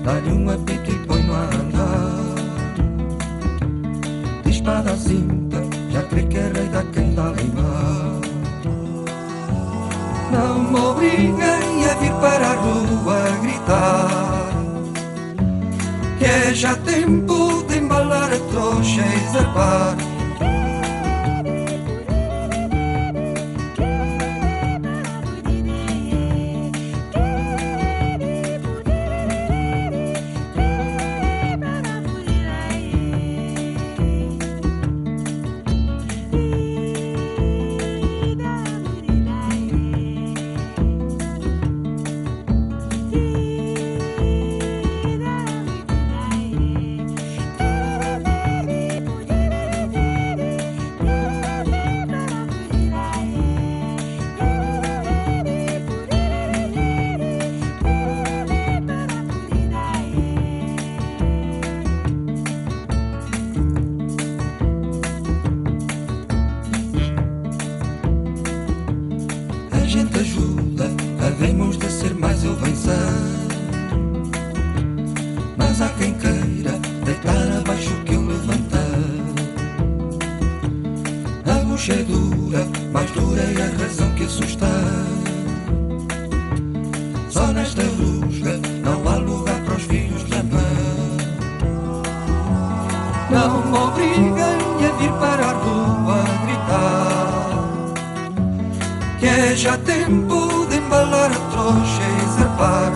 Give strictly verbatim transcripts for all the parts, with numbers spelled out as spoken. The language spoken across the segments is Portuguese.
dá-lhe um apito e põe-no a andar. De espada à cinta, já crê que é rei da quem dá limar. Não me obriguem a vir para a rua gritar, que é já tempo de embalar a trouxa e zarpar. A gente ajuda, havemos de ser mais eu vencer, mas há quem queira deitar abaixo que eu levantar. A bucha é dura, mais dura é a razão que assusta. Só nesta rusga não há lugar para os filhos da mãe. Não me obriguem a vir para a rua gritar, que é já tempo de embalar a trouxa e zarpar.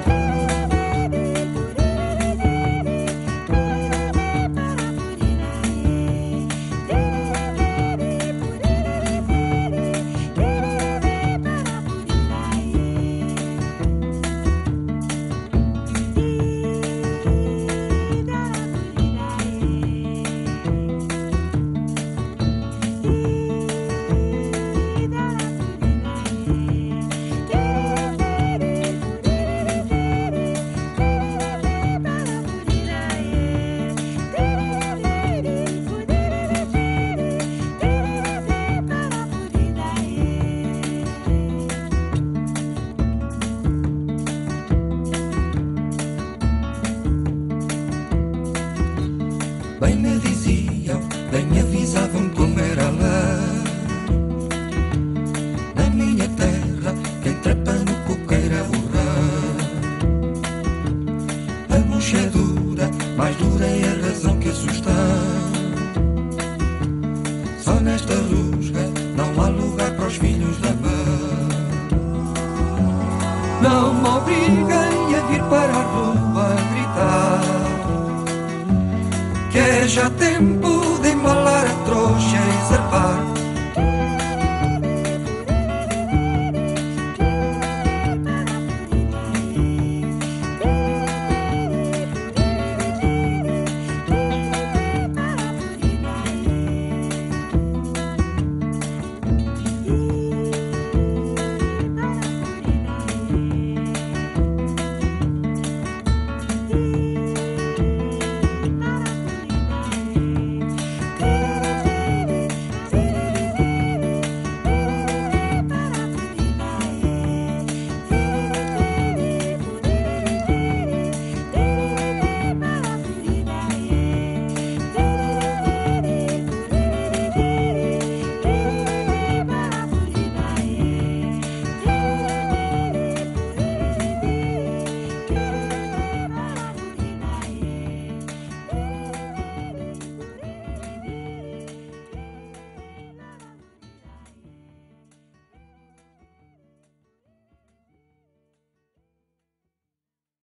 Bem me diziam, bem me avisavam como era lá. Na minha terra, quem trepa no coqueiro é burrar. A bucha é dura, mais dura é a razão que assusta. Só nesta rusga não há lugar para os filhos da mãe. Não me obriguem a vir para a rua gritar, que é já tempo